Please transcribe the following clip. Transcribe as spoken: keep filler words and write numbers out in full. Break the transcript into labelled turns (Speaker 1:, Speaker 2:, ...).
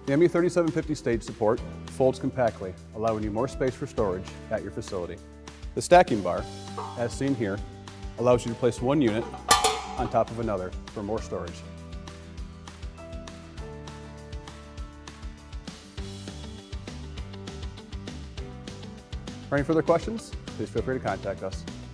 Speaker 1: The M E thirty-seven fifty stage support folds compactly, allowing you more space for storage at your facility. The stacking bar, as seen here, allows you to place one unit on top of another for more storage. For any further questions, please feel free to contact us.